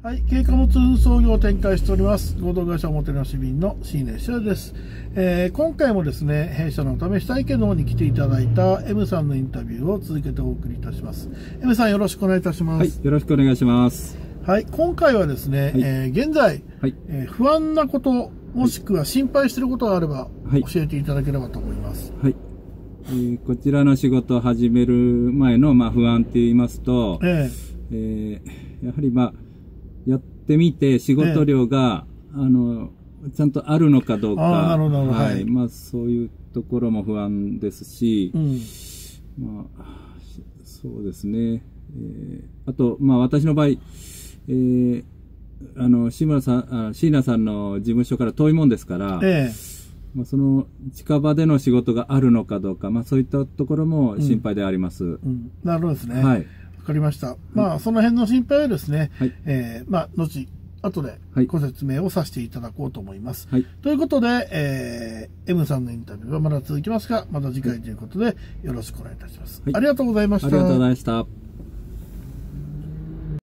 はい、軽貨物運送業を展開しております合同会社おもてなし便の椎根翔です。今回もですね、弊社の試し体験の方に来ていただいた M さんのインタビューを続けてお送りいたします。M さん、よろしくお願いいたします。 はい、よろしくお願いします。 はい、今回はですね、 はい、 現在、 はい、 不安なこと、もしくは心配していることがあれば、 はい、 教えていただければと思います。 はい。こちらの仕事を始める前の、不安って言いますと、やはりやってみて仕事量が、ちゃんとあるのかどうか、はい、そういうところも不安ですし、そうですね。あと、私の場合、椎名さんの事務所から遠いもんですから、その近場での仕事があるのかどうか、そういったところも心配であります。 なるほどですね。 はい。 わかりました。その辺の心配はですね、 はい、 後でご説明をさせていただこうと思います。 はい、 ということで、M さんのインタビューはまだ続きますが、また次回ということでよろしくお願いいたします。はい、ありがとうございました。 ありがとうございました。